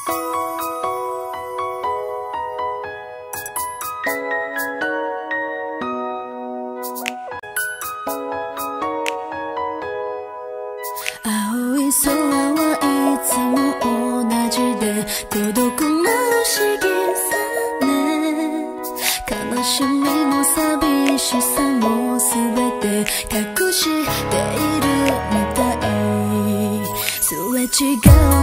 青い空はいつも同じで孤独な不思議さね。悲しみも寂しさも全て隠しているみたい。すれ違う